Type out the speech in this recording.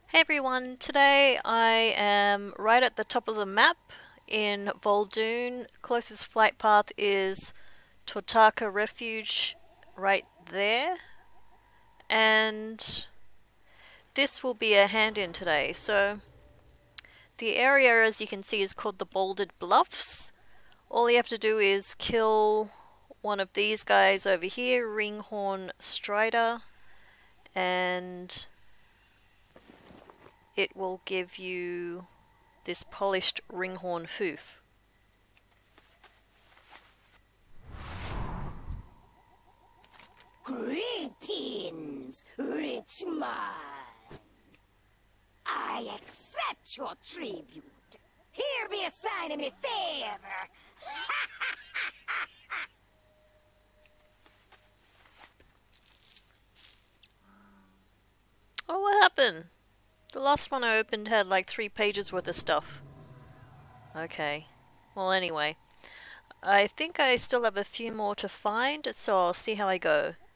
Hey everyone, today I am right at the top of the map in Vol'dun. Closest flight path is Tortaka Refuge right there. And this will be a hand-in today. So the area, as you can see, is called the Bouldered Bluffs. All you have to do is kill one of these guys over here, Ringhorn Strider, and it will give you this Polished Ringhorn Hoof. Greetings, rich man. I accept your tribute. Here be a sign of me favor. Oh, what happened? The last one I opened had like 3 pages worth of stuff. Okay. Well, anyway. I think I still have a few more to find, so I'll see how I go.